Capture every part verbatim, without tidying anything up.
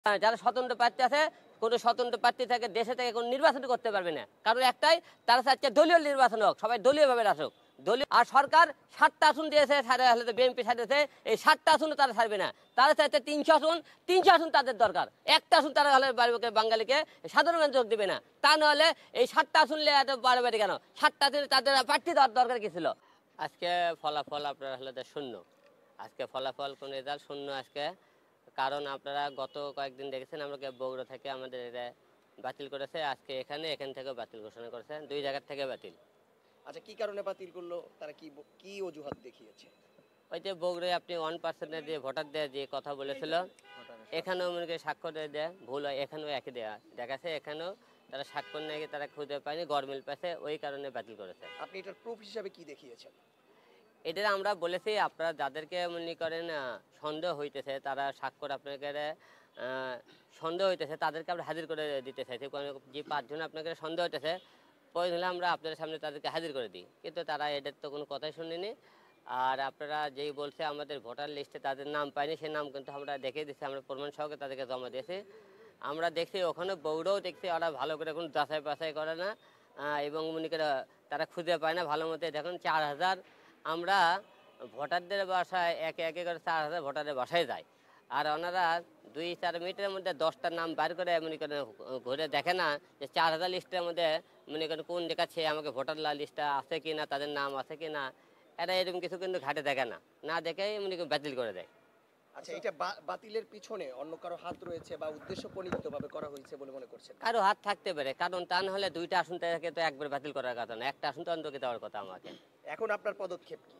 যারা স্বতন্ত্র প্রার্থী আছে কোনো স্বতন্ত্র প্রার্থী থেকে দেশে থেকে কোনো নির্বাচন করতে পারবে না, কারণ একটাই তারা চাচ্ছে দলীয় নির্বাচন হোক, সবাই দলীয়ভাবে আসুক। দলীয় আর সরকার সাতটা আসন দিয়েছে, বিএনপি সাথেছে, এই সাতটা আসনে তারা ছাড়বে না। তারা চাইছে তিনশো আসন, তিনশো আসন তাদের দরকার, একটা আসন তারা হলে বাড়িকে বাঙালিকে সাধারণ যোগ দেবে না। তা নাহলে এই সাতটা আসন এত বাড়াবাড়ি কেন? সাতটা আসনে তাদের প্রার্থী দেওয়ার দরকার কি ছিল? আজকে ফলাফল আপনারা হলে শূন্য, আজকে ফলাফল কোন রেজাল্ট শূন্য আজকে। কারণ আপনারা গত কয়েকদিন দেখেছেন আমাকে বগুড়া থেকে আমাদের এটা বাতিল করেছে, আজকে এখানে এখান থেকে বাতিল ঘোষণা করেছে, দুই জায়গার থেকে বাতিল। আচ্ছা, কি কারণে বাতিল করলো তারা? কি কি অজুহাত দেখিয়েছে? ওই যে বগুড়ায় আপনি ওয়ান পার্সেন্টের যে ভোটার দেয় যে কথা বলেছিল, এখানেও মনে করি স্বাক্ষর দেয় ভুল হয়, এখানেও একই দেওয়া দেখাচ্ছে, এখানেও তারা স্বাক্ষর নিয়ে তারা খুঁজে পায়নি, গরমিল পাশে, ওই কারণে বাতিল করেছে। আপনি এটার প্রুফ হিসাবে কি দেখিয়েছেন? এটা আমরা বলেছি আপনারা যাদেরকে মনে করেন সন্দেহ হইতেছে, তারা স্বাক্ষর আপনাকে সন্দেহ হইতেছে তাদেরকে আমরা হাজির করে দিতে চাইছি। যে পাঁচজন আপনাকে সন্দেহ হইতেছে প্রয়োজন হলে আমরা আপনাদের সামনে তাদেরকে হাজির করে দিই, কিন্তু তারা এদের তো কোনো কথাই শুনিনি। আর আপনারা যেই বলছে আমাদের ভোটার লিস্টে তাদের নাম পাইনি, সেই নাম কিন্তু আমরা দেখে দিচ্ছি, আমরা প্রমাণ সহকে তাদেরকে জমা দিয়েছি। আমরা দেখছি ওখানে বগুড়াও দেখছি ওরা ভালো করে কোনো যাচাই বাছাই করে না, এবং মনে করে তারা খুঁজে পায় না ভালো মতো। দেখুন চার হাজার আমরা ভোটারদের বাসায় একে একে করে চার হাজার ভোটারের বাসায় যায়, আর ওনারা দুই চার মিনিটের মধ্যে দশটার নাম বার করে মনে করেন ঘুরে দেখে না যে চার হাজার লিস্টের মধ্যে মনে করেন কোন দেখাচ্ছে আমাকে ভোটার লিস্টটা আছে কি না, তাদের নাম আছে কি না, এরা এরকম কিছু কিন্তু ঘাটে দেখে না, না দেখেই মনে করেন বাতিল করে দেয়। আচ্ছা, এটা বাতিলের পিছনে অন্য কারো হাত রয়েছে বা উদ্দেশ্য প্রণীতভাবে করা হয়েছে বলে মনে করছেন? কারো হাত থাকতে পারে, কারণ তা না হলে দুইটা আসন থেকে তো একবার বাতিল করার কথা না, একটা আসন তো অন্তকে দেওয়ার কথা আমাকে। এখন আপনার পদক্ষেপ কি?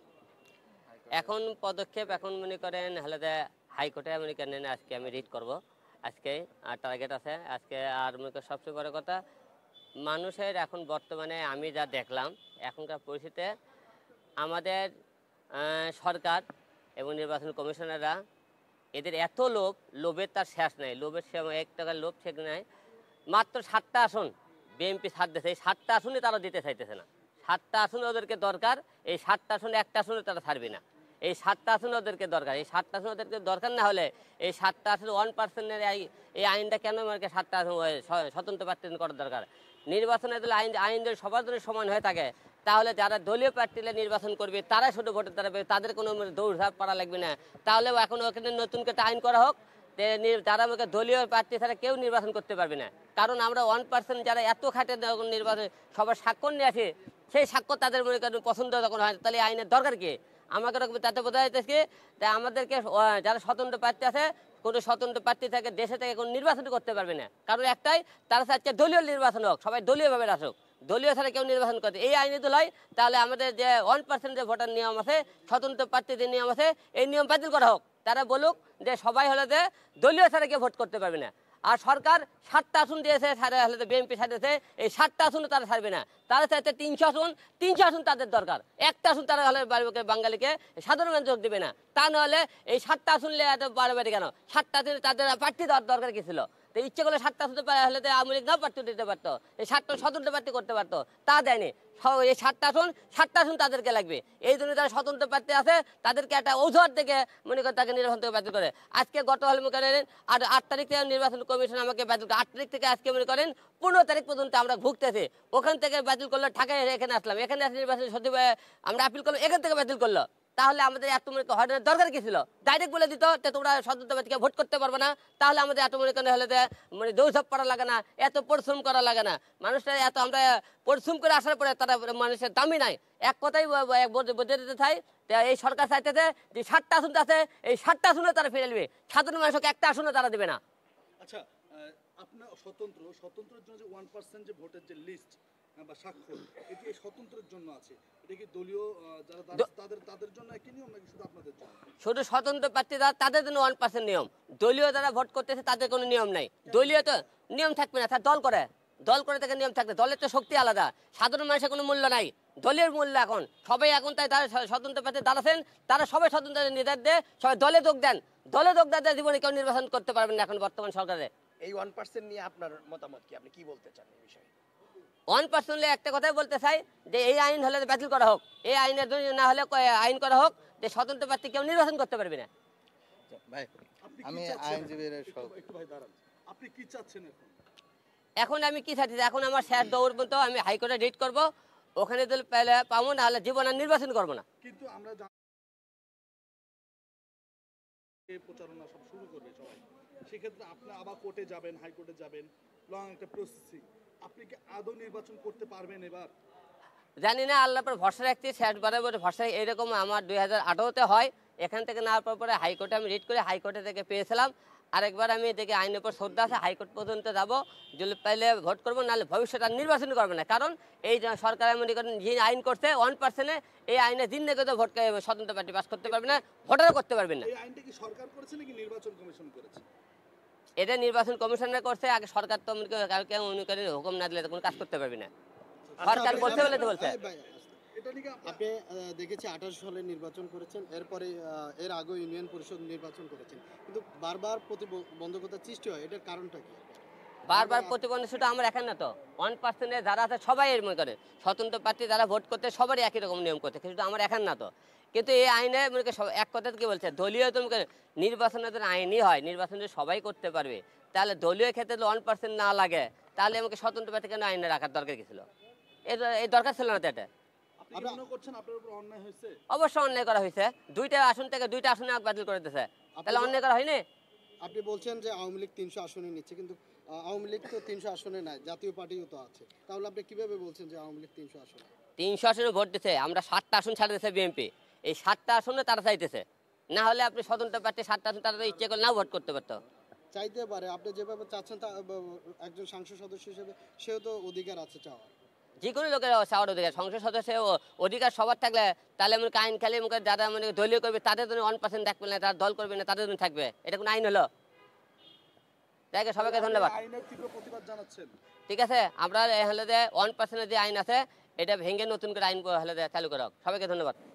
এখন পদক্ষেপ এখন মনে করেন হলে হাইকোর্টে মনে করেন আজকে আমি রিট করব, আজকে আর টার্গেট আছে আজকে। আর মনে করেন সবচেয়ে বড় কথা মানুষের এখন বর্তমানে আমি যা দেখলাম এখনকার পরিস্থিতিতে আমাদের সরকার এবং নির্বাচন কমিশনাররা এদের এত লোভ, লোভের তার শেষ নাই, লোভের সময় এক টাকার লোভ শেষ নাই। মাত্র সাতটা আসন বিএনপি ছাড় দিয়েছে, এই সাতটা আসনে তারা দিতে চাইতেছে না। সাতটা আসনে ওদেরকে দরকার, এই সাতটা আসনে একটা আসনে তারা ছাড়বে না, এই সাতটা আসনে ওদেরকে দরকার। এই সাতটা আসনে ওদেরকে দরকার না হলে এই সাতটা আসনে ওয়ান পার্সেন্টের এই আইনটা কেন আমাকে সাতটা আসন স্বতন্ত্র প্রার্থী করার দরকার? নির্বাচনে যদি আইন আইন যদি সবার জন্য সমান হয়ে থাকে তাহলে যারা দলীয় প্রার্থীরা নির্বাচন করবে তারা শুধু ভোটে দাঁড়াবে, তাদের কোনো দৌড়ঝাঁপ করা লাগবে না। তাহলেও এখন ওখানে নতুন করে আইন করা হোক, যারা আমাকে দলীয় প্রার্থী ছাড়া কেউ নির্বাচন করতে পারবে না। কারণ আমরা ওয়ান পার্সেন্ট যারা এত খাটে নির্বাচন সবার স্বাক্ষর নিয়ে আসে, সেই স্বাক্ষর তাদের মনে করেন পছন্দ যখন হয়, তাহলে আইনের দরকার কি? আমাকে তাতে বোঝা যাইতেছে যে আমাদেরকে যারা স্বতন্ত্র প্রার্থী আছে কোনো স্বতন্ত্র প্রার্থী থেকে দেশে থেকে কোনো নির্বাচন করতে পারবে না, কারণ একটাই তারা চাচ্ছে দলীয় নির্বাচন হোক, সবাই দলীয়ভাবে আসুক, দলীয় ছাড়া কেউ নির্বাচন করতে। এই আইনে তো হয়, তাহলে আমাদের যে ওয়ান পার্সেন্ট যে ভোটার নিয়ম আছে, স্বতন্ত্র প্রার্থী যে নিয়ম আছে, এই নিয়ম বাতিল করা হোক। তারা বলুক যে সবাই হলে যে দলীয় ছাড়া কেউ ভোট করতে পারবে না। আর সরকার সাতটা আসন দিয়েছে, হলে বিএনপি ছাড়িয়েছে, এই সাতটা আসনে তারা ছাড়বে না। তারা চাইছে তিনশো আসন, তিনশো আসন তাদের দরকার, একটা আসন তারা হলে বাড়িকে বাঙালিকে সাধারণ যোগ দেবে না। তা নাহলে এই সাতটা আসন এত বাড়াবাড়ি কেন? সাতটা আসনে তাদের প্রার্থী দেওয়ার দরকার কি ছিল? তো ইচ্ছে করলে সাতটা আসতে হলে আওয়ামী লীগ নাও প্রার্থী দিতে পারতো, এই সাতটা স্বতন্ত্র প্রার্থী করতে পারতো, তা দেয়নি। এই সাতটা আসন সাতটা আসন তাদেরকে লাগবে, এই জন্য যারা স্বতন্ত্র প্রার্থী আছে তাদেরকে একটা অজুহাত থেকে মনে করে তাকে নির্বাচন থেকে বাতিল করে। আজকে গত হলে মনে করেন আর আট তারিখ থেকে নির্বাচন কমিশন আমাকে বাতিল করে, আট তারিখ থেকে আজকে মনে করেন পনেরো তারিখ পর্যন্ত আমরা ভুগতেছি। ওখান থেকে বাতিল করলো, ঢাকায় এখানে আসলাম, এখানে আসলে নির্বাচন সচিব আমরা আপিল করলাম, এখান থেকে বাতিল করলো। তাহলে আমাদের এত মনে হয়রানির দরকার কি ছিল? ডাইরেক্ট বলে দিত যে তোমরা স্বতন্ত্র প্রার্থীকে ভোট করতে পারবে না, তাহলে আমাদের এত মনে করেন হলে মানে দৌড়ঝাঁপ করা লাগে না, এত পরিশ্রম করা লাগে না। মানুষটা এত আমরা পরিশ্রম করে আসার পরে তারা মানুষের দামই নাই। এক কথাই বোঝে দিতে চাই, এই সরকার চাইতেছে যে সাতটা আসন আছে, এই সাতটা আসনে তারা ফিরে নেবে, সাধারণ মানুষকে একটা আসনে তারা দেবে না। আচ্ছা, আপনার স্বতন্ত্র স্বতন্ত্রের জন্য যে ওয়ান পার্সেন্ট যে ভোটের যে লিস্ট বা স্বাক্ষর, এটি স্বতন্ত্রের জন্য আছে, এটা কি দলীয় যারা তাদের তাদের জন্য একই নিয়ম নাকি শুধু আপনাদের জন্য? শুধু স্বতন্ত্র প্রার্থীরা তাদের জন্য ওয়ান পার্সেন্ট নিয়ম, দলীয় যারা ভোট করতেছে তাদের কোনো নিয়ম নাই। দলীয় তো নিয়ম থাকবে না, তার দল করে, দল করে থেকে নিয়ম থাকবে, দলের তো শক্তি আলাদা, সাধারণ মানুষের কোনো মূল্য নাই, দলের মূল্য এখন সবাই এখন তাই তারা স্বতন্ত্র প্রার্থী দাঁড়াচ্ছেন, তারা সবাই স্বতন্ত্র নির্দেশ দেয়, সবাই দলে যোগ দেন, দলে যোগ দেয়, জীবনে কেউ নির্বাচন করতে পারবেন না এখন বর্তমান সরকারে। এই ওয়ান পার্সেন্ট নিয়ে আপনার মতামত কি? আপনি কি বলতে চান এই বিষয়ে? ওয়ান পার্সেন্ট একটা কথাই বলতে চাই যে এই আইন হলে বাতিল করা হোক, এই আইনের না হলে আইন করা হোক যে স্বতন্ত্র প্রার্থী কেউ নির্বাচন করতে পারবে না। ভাই আপনি আপনি কি আমি চাচ্ছেন? আইনজীবীর একটু- সব- একটু ভাই দাঁড়ান। আপনি কি চাচ্ছেন এখন? এখন আমি কি চাচ্ছি এখন আমার শেষ দৌড় পর্যন্ত আমি হাইকোর্টে রিট করব, ওখানে যদি পেলে পাবো, নাহলে জীবন আর নির্বাচন করবো না। কিন্তু আমরা জানি এই প্রচারণা সব শুরু করবে সবাই, সেক্ষেত্রে আপনি আবার কোর্টে যাবেন, হাইকোর্টে যাবেন, লং একটা প্রসেসিং। আপনি কি আদৌ নির্বাচন করতে পারবেন এবার? জানি না, আল্লাহ পর ভরসা রাখছি, শেষ বারের ভরসা এরকম আমার দুই হাজার আঠারোতে হয়, এখান থেকে না পাওয়ার পরে হাইকোর্টে আমি রিট করে হাইকোর্টে থেকে পেয়েছিলাম। আরেকবার আমি দেখি আইনের উপর শ্রদ্ধা আছে, হাইকোর্ট পর্যন্ত যাব, যদি পাইলে ভোট করবো, নাহলে ভবিষ্যতে আর নির্বাচন করবে না। কারণ এই যে সরকার মনে করেন যে আইন করছে ওয়ান পার্সেন্টে, এই আইনে দিন দেখে তো ভোট স্বতন্ত্র পার্টি পাস করতে পারবে না, ভোটারও করতে পারবে না। এই আইনটা কি সরকার করেছে নাকি নির্বাচন কমিশন করেছে? এটা নির্বাচন কমিশনার করছে, আগে সরকার তো মনে করেন কাউকে মনে করেন হুকুম না দিলে তো কোনো কাজ করতে পারবে না। সরকার বলতে বলে তো বলছে। এটা নিয়ে আপনি আপনি আহ, দেখেছি আঠাশ সালে নির্বাচন করেছেন, এরপরে আহ, এর আগে ইউনিয়ন পরিষদ নির্বাচন করেছেন, কিন্তু বারবার প্রতিবন্ধকতার সৃষ্টি হয়, এটার কারণটা কি? বারবার প্রতিবন্ধী শুধু আমার এখানে না তো, ওয়ান পার্সেন্টে যারা আছে সবাই এর মনে করে স্বতন্ত্র প্রার্থী যারা ভোট করতে সবারই একই রকম নিয়ম করতে, কিন্তু আমার এখানে না তো। কিন্তু এই আইনে মনে করেন সব- এক কথা কি বলছে, দলীয় তুমি নির্বাচনের জন্য আইনই হয়, নির্বাচন যদি সবাই করতে পারবে, তাহলে দলীয় ক্ষেত্রে যদি ওয়ান পার্সেন্ট না লাগে, তাহলে আমাকে স্বতন্ত্র প্রার্থী কেন আইনে রাখার দরকার কি ছিল? এর- এই দরকার ছিল না তো এটা। আপনি কি মনে করছেন আপনার উপর অন্যায় হয়েছে? অবশ্য অন্যায় করা হয়েছে, দুইটা আসন থেকে দুইটা আসনে বাতিল করে দিয়েছে, তাহলে অন্যায় করা হয়নি? আপনি বলছেন যে আওয়ামী লীগ তিনশো আসনে নিচ্ছে, কিন্তু আহ, আওয়ামী লীগ তো তিনশো আসনে নাই, জাতীয় পার্টিও তো আছে, তাহলে আপনি কিভাবে বলছেন যে আওয়ামী লীগ তিনশো আসনে? তিনশো আসনে ভোট দিচ্ছে, আমরা সাতটা আসন ছাড়ে দিয়েছে বিএনপি, এই সাতটা আসনে তারা চাইতেছে, না হলে আপনি স্বতন্ত্র প্রার্থী সাতটা আসন তারা তো ইচ্ছে করে নাও ভোট করতে পারতো। চাইতে পারে, আপনি যেভাবে চাচ্ছেন তা ব- একজন সংসদ সদস্য হিসেবে সেও তো অধিকার আছে চাওয়ার। যে কোনো লোকের চাওয়ার অধিকার, সংসদ সদস্য অধিকার সবার থাকলে, তাহলে মনে করেন আইন খেলে মনে করেন যারা মানে দলীয় করবে তাদের জন্য ওয়ান পার্সেন্ট থাকবে না, তারা দল করবে না তাদের জন্য থাকবে, এটা কোনো আইন হলো? তাই সবাইকে ধন্যবাদ। আপনি আইনের তীব্র প্রতিবাদ জানাচ্ছেন। ঠিক আছে, আমরা হলে যে ওয়ান পার্সেন্টের যে আইন আছে এটা ভেঙে নতুন করে আইন হলে চালু করা হোক। সবাইকে ধন্যবাদ।